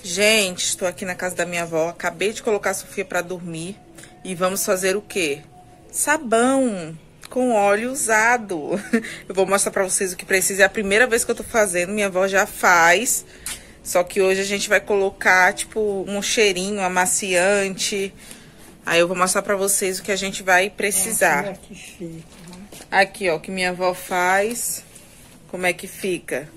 Gente, estou aqui na casa da minha avó. Acabei de colocar a Sofia para dormir. E vamos fazer o quê? Sabão com óleo usado. Eu vou mostrar para vocês o que precisa. É a primeira vez que eu tô fazendo. Minha avó já faz. Só que hoje a gente vai colocar, tipo, um cheirinho, amaciante. Aí eu vou mostrar para vocês o que a gente vai precisar. Aqui, ó, que minha avó faz. Como é que fica?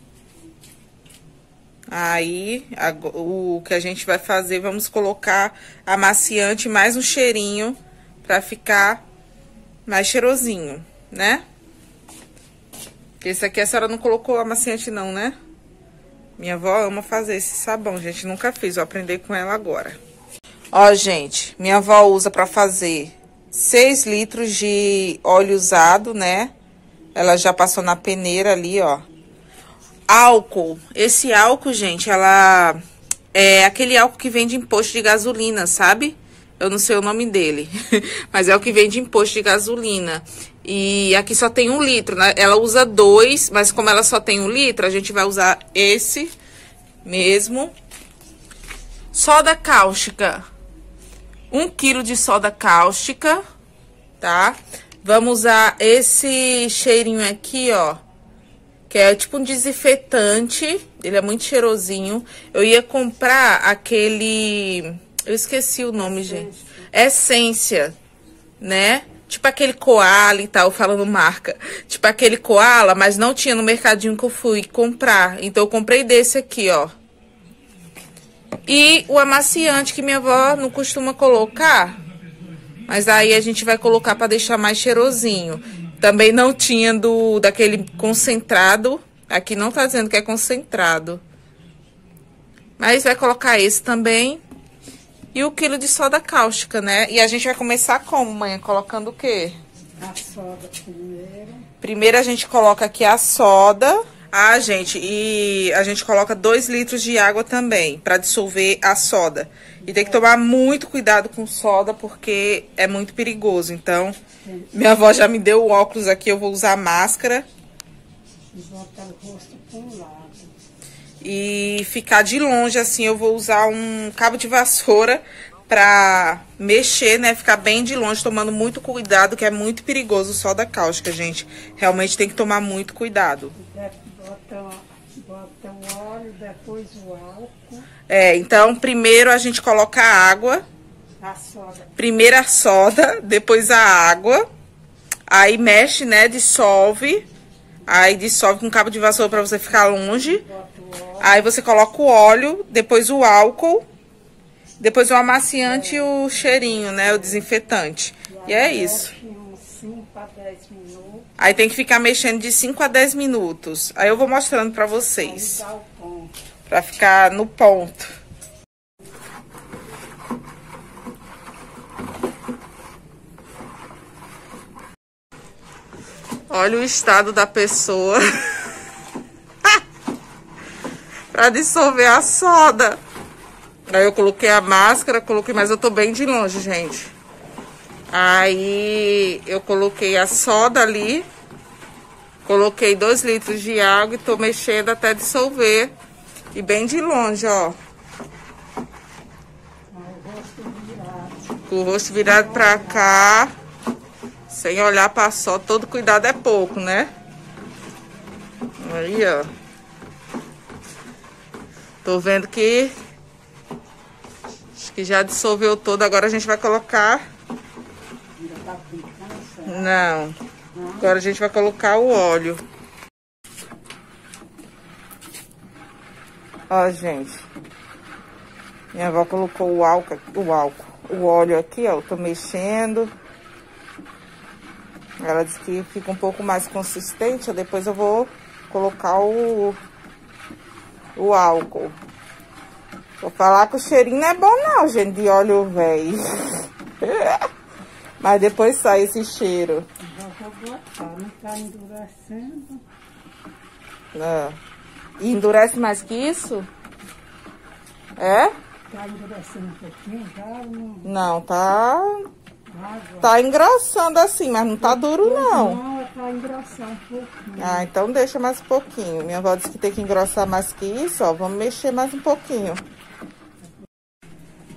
Aí, o que a gente vai fazer, vamos colocar amaciante mais um cheirinho pra ficar mais cheirosinho, né? Esse aqui a senhora não colocou amaciante não, né? Minha avó ama fazer esse sabão, gente, nunca fiz, vou aprender com ela agora. Ó, gente, minha avó usa pra fazer 6 litros de óleo usado, né? Ela já passou na peneira ali, ó. Álcool. Esse álcool, gente, ela é aquele álcool que vem de imposto de gasolina, sabe? Eu não sei o nome dele, mas é o que vem de imposto de gasolina. E aqui só tem 1 litro, né? Ela usa 2, mas como ela só tem 1 litro, a gente vai usar esse mesmo. Soda cáustica. 1 quilo de soda cáustica, tá? Vamos usar esse cheirinho aqui, ó. Que é tipo um desinfetante, ele é muito cheirosinho. Eu ia comprar aquele... Eu esqueci o nome, gente. Essência, né? Tipo aquele Koala e tal, falando marca. Tipo aquele Koala, mas não tinha no mercadinho que eu fui comprar. Então eu comprei desse aqui, ó. E o amaciante que minha avó não costuma colocar. Mas aí a gente vai colocar pra deixar mais cheirosinho. Também não tinha daquele concentrado. Aqui não tá dizendo que é concentrado. Mas vai colocar esse também. E o quilo de soda cáustica, né? E a gente vai começar como, mãe? Colocando o quê? A soda primeiro. Primeiro a gente coloca aqui a soda. Ah, gente, e a gente coloca 2 litros de água também, pra dissolver a soda. E tem que tomar muito cuidado com soda, porque é muito perigoso. Então, minha avó já me deu o óculos aqui, eu vou usar a máscara. E botar o rosto pro lado. E ficar de longe, assim, eu vou usar um cabo de vassoura pra mexer, né? Ficar bem de longe, tomando muito cuidado, que é muito perigoso soda cáustica, gente. Realmente tem que tomar muito cuidado. Bota o óleo, depois o álcool. É, então, primeiro a gente coloca a água. A soda. Primeiro a soda, depois a água. Aí mexe, né? Dissolve. Aí dissolve com cabo de vassoura pra você ficar longe. Bota o óleo. Aí você coloca o óleo, depois o álcool. Depois o amaciante e o cheirinho, né? O desinfetante. E é isso. Uns 5 a 10 minutos. Aí tem que ficar mexendo de 5 a 10 minutos. Aí eu vou mostrando pra vocês. Aí dá o ponto. Pra ficar no ponto. Olha o estado da pessoa. Pra dissolver a soda. Aí eu coloquei a máscara, mas eu tô bem de longe, gente. Aí eu coloquei a soda ali. Coloquei 2 litros de água e tô mexendo até dissolver. E bem de longe, ó. Com o rosto virado pra cá. Sem olhar pra soda. Todo cuidado é pouco, né? Aí, ó. Tô vendo que... Acho que já dissolveu todo. Agora a gente vai colocar... Não. Agora a gente vai colocar o óleo. Ó, gente. Minha avó colocou o óleo aqui, ó. Eu tô mexendo. Ela disse que fica um pouco mais consistente. Depois eu vou colocar o álcool. Vou falar que o cheirinho não é bom não, gente, de óleo velho. Mas depois sai esse cheiro. Eu vou botar, não tá endurecendo. Não. E endurece mais que isso? É? Tá endurecendo um pouquinho, já Não, tá engrossando assim, mas não tá duro não. Não, tá engrossando um pouquinho. Ah, então deixa mais um pouquinho. Minha avó disse que tem que engrossar mais que isso, ó. Vamos mexer mais um pouquinho.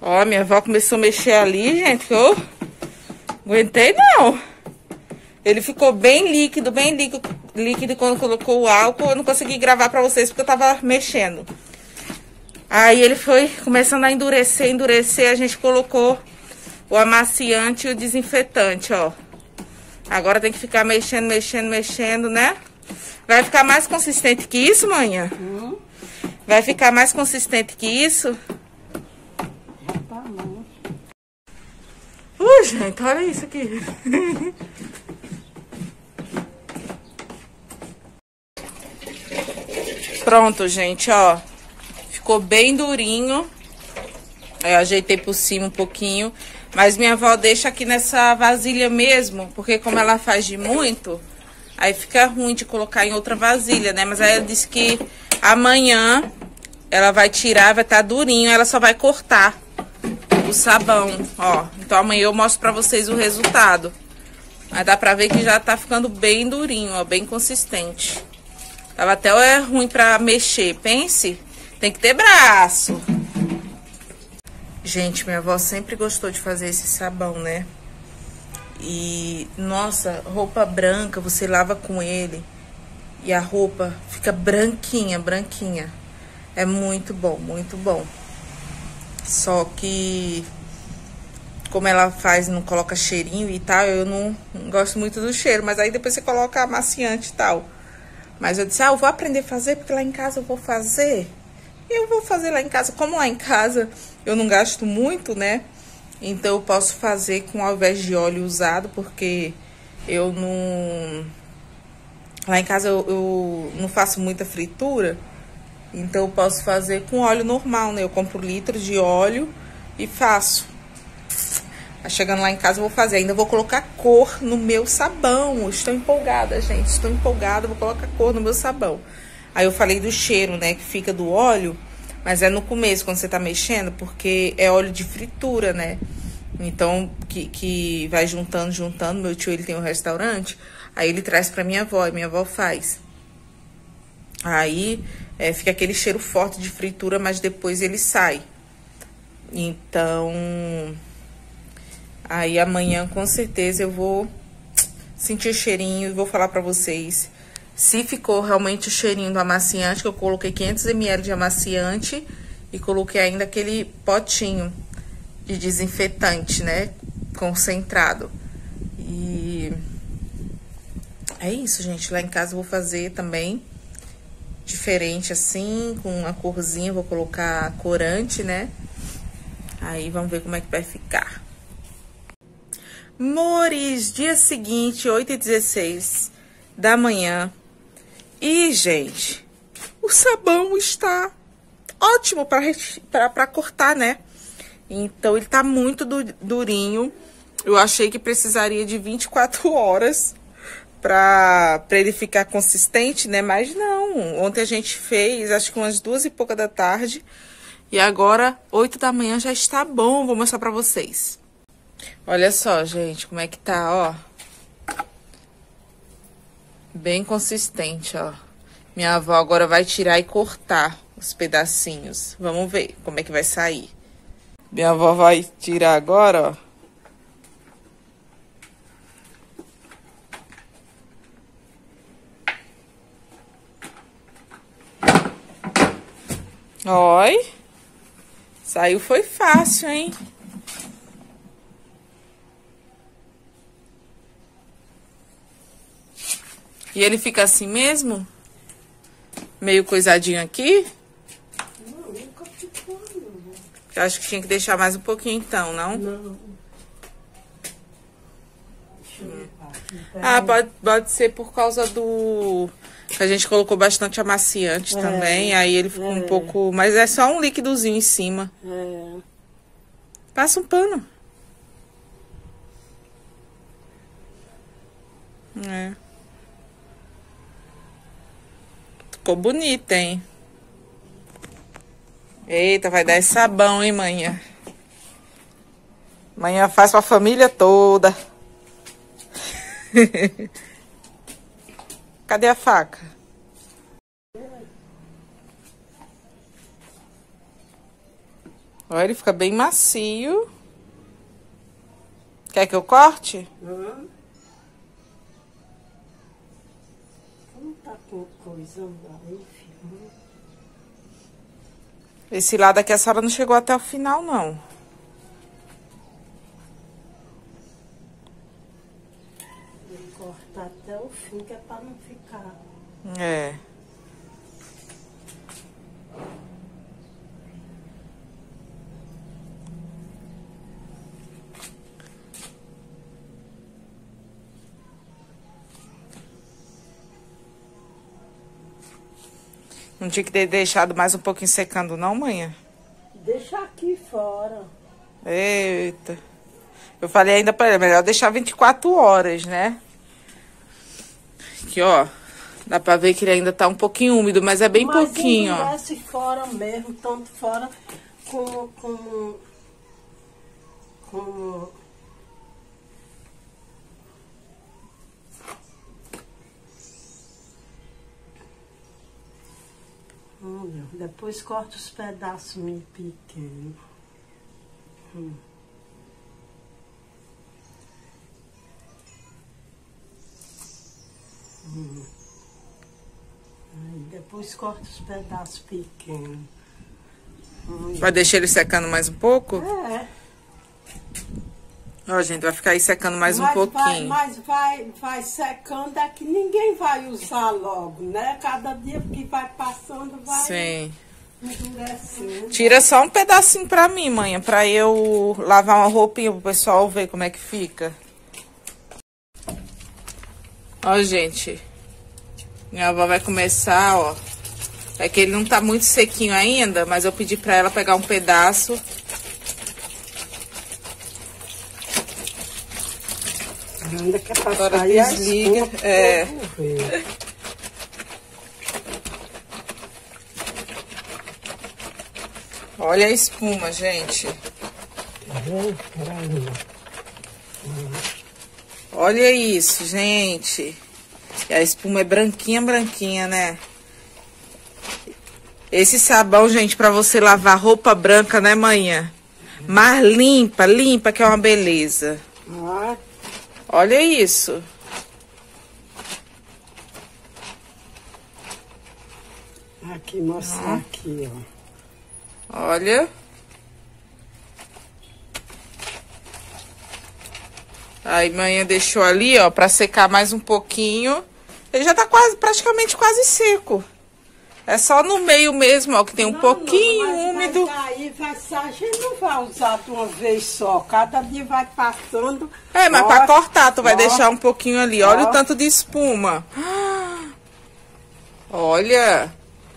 Ó, minha avó começou a mexer ali, gente, que eu aguentei não. Ele ficou bem líquido quando colocou o álcool. Eu não consegui gravar pra vocês porque eu tava mexendo. Aí ele foi começando a endurecer. A gente colocou o amaciante e o desinfetante, ó. Agora tem que ficar mexendo, né? Vai ficar mais consistente que isso, manhã? Vai ficar mais consistente que isso? Gente, olha isso aqui. Pronto, gente, ó. Ficou bem durinho. Eu ajeitei por cima um pouquinho. Mas minha avó deixa aqui nessa vasilha mesmo. Porque como ela faz de muito, aí fica ruim de colocar em outra vasilha, né? Mas aí ela disse que amanhã ela vai tirar, vai estar durinho. Ela só vai cortar o sabão, ó. Então amanhã eu mostro pra vocês o resultado. Mas dá pra ver que já tá ficando bem durinho, ó. Bem consistente. Tava até ruim pra mexer, pense. Tem que ter braço. Gente, minha avó sempre gostou de fazer esse sabão, né? E, nossa, roupa branca, você lava com ele e a roupa fica branquinha. É muito bom, muito bom. Só que, como ela faz, não coloca cheirinho e tal, eu não gosto muito do cheiro. Mas aí depois você coloca amaciante e tal. Mas eu disse, eu vou aprender a fazer, porque lá em casa eu vou fazer. E eu vou fazer lá em casa. Como lá em casa eu não gasto muito, né? Então eu posso fazer com ao invés de óleo usado, porque eu não... Lá em casa eu não faço muita fritura. Então eu posso fazer com óleo normal, né? Eu compro litros de óleo e faço. Chegando lá em casa eu vou fazer. Ainda vou colocar cor no meu sabão. Estou empolgada, gente. Estou empolgada. Vou colocar cor no meu sabão. Aí eu falei do cheiro, né? Que fica do óleo. Mas é no começo, quando você tá mexendo. Porque é óleo de fritura, né? Então, que vai juntando. Meu tio, ele tem um restaurante. Aí ele traz pra minha avó. E minha avó faz. Aí fica aquele cheiro forte de fritura. Mas depois ele sai. Então... Aí amanhã, com certeza, eu vou sentir o cheirinho e vou falar pra vocês se ficou realmente o cheirinho do amaciante, que eu coloquei 500 ml de amaciante e coloquei ainda aquele potinho de desinfetante, né, concentrado. E é isso, gente. Lá em casa eu vou fazer também diferente assim, com uma corzinha, vou colocar corante, né. Aí vamos ver como é que vai ficar. Mores, dia seguinte, 8h16 da manhã. E, gente, o sabão está ótimo para cortar, né? Então, ele tá muito durinho. Eu achei que precisaria de 24 horas para ele ficar consistente, né? Mas não. Ontem a gente fez, acho que umas 2 e pouca da tarde. E agora, 8 da manhã já está bom. Vou mostrar para vocês. Olha só, gente, como é que tá, ó. Bem consistente, ó. Minha avó agora vai tirar e cortar os pedacinhos. Vamos ver como é que vai sair. Minha avó vai tirar agora, ó. Oi. Saiu, foi fácil, hein? E ele fica assim mesmo? Meio coisadinho aqui? Não, nunca ficou, não. Eu acho que tinha que deixar mais um pouquinho então, não? Não. Deixa eu ver. Ah, pode ser por causa do... Que a gente colocou bastante amaciante também. Aí ele ficou um pouco... Mas é só um líquidozinho em cima. Passa um pano. Ficou bonito, hein? Eita, vai dar esse sabão, hein, manhã? Manhã faz pra família toda. Cadê a faca? Olha, ele fica bem macio. Quer que eu corte? Não tá com coisa aí, filho. Esse lado aqui a senhora não chegou até o final, não. Vou cortar até o fim, que é pra não ficar. É. Não tinha que ter deixado mais um pouquinho secando, não, manhã? Deixa aqui fora. Eita. Eu falei ainda pra ele, melhor deixar 24 horas, né? Aqui, ó. Dá pra ver que ele ainda tá um pouquinho úmido, mas é bem pouquinho, ó. Mas endurece fora mesmo, tanto fora como... Olha, depois corta os pedaços meio pequenos. Aí depois corta os pedaços pequenos. Vai deixar ele secando mais um pouco? É. Ó, gente, vai ficar aí secando mais um pouquinho. Mas vai secando, é que ninguém vai usar logo, né? Cada dia que vai passando, vai Sim. endurecendo. Tira só um pedacinho pra mim, manhã, pra eu lavar uma roupinha pro pessoal ver como é que fica. Ó, gente. Minha avó vai começar, ó. É que ele não tá muito sequinho ainda, mas eu pedi pra ela pegar um pedaço. Ainda quer passar. Agora aí a desliga. espuma, É. vamos ver. Olha a espuma, gente. Tá vendo? Peraí. Olha isso, gente. E a espuma é branquinha, branquinha, né? Esse sabão, gente, pra você lavar roupa branca, né, manhã? Mas limpa, limpa, que é uma beleza. Ah, Olha isso. aqui, mostrar aqui, ó. Olha. Aí, manhã deixou ali, ó, pra secar mais um pouquinho. Ele já tá quase, praticamente quase seco. É só no meio mesmo, ó, que tem um pouquinho úmido. Mas aí a gente não vai usar de uma vez só. Cada dia vai passando. É, mas ó, pra cortar, tu vai ó, deixar um pouquinho ali. Olha ó. o tanto de espuma. Olha.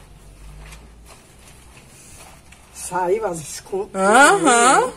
Saiu as escutas. Aham.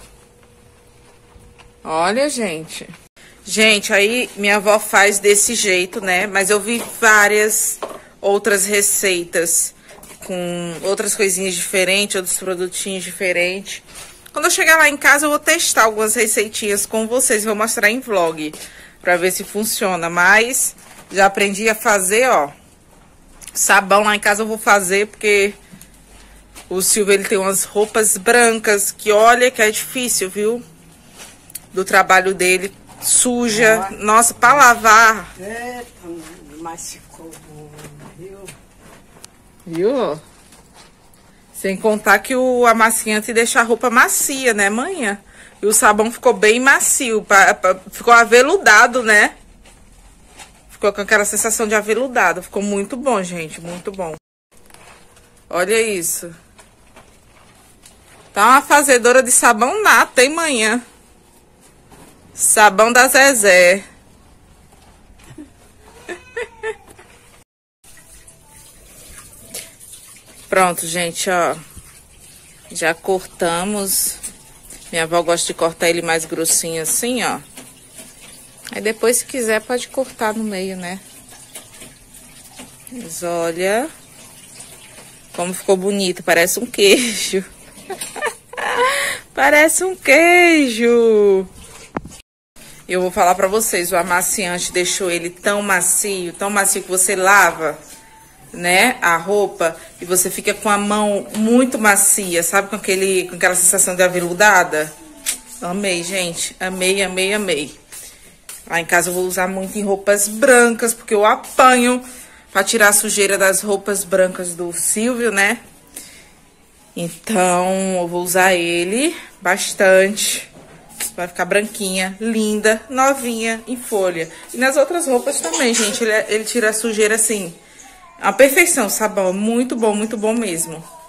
Olha, gente. Gente, aí minha avó faz desse jeito, né? Mas eu vi várias outras receitas com outras coisinhas diferentes, outros produtinhos diferentes. Quando eu chegar lá em casa, eu vou testar algumas receitinhas com vocês. Vou mostrar em vlog pra ver se funciona. Mas já aprendi a fazer, ó. Sabão lá em casa eu vou fazer porque o Silvio, ele tem umas roupas brancas que olha que é difícil, viu? Do trabalho dele. Suja. Nossa, pra lavar. Eita, mas ficou bom, viu? Viu? Sem contar que o amaciante deixa a roupa macia, né, manhã? E o sabão ficou bem macio. Ficou aveludado, né? Ficou com aquela sensação de aveludado. Ficou muito bom, gente. Muito bom. Olha isso. Tá uma fazedora de sabão nata, hein, manhã? Sabão da Zezé. Pronto, gente, ó. Já cortamos. Minha avó gosta de cortar ele mais grossinho assim, ó. Aí depois, se quiser, pode cortar no meio, né? Mas olha como ficou bonito. Parece um queijo. Parece um queijo. Eu vou falar pra vocês, o amaciante deixou ele tão macio que você lava né, a roupa, e você fica com a mão muito macia, sabe, com aquela sensação de aveludada. Amei, gente, amei, amei, amei. Lá em casa eu vou usar muito em roupas brancas, porque eu apanho pra tirar a sujeira das roupas brancas do Silvio, né? Então, eu vou usar ele bastante. Vai ficar branquinha, linda, novinha, em folha. E nas outras roupas também, gente, ele tira a sujeira assim. A perfeição, sabão, muito bom mesmo.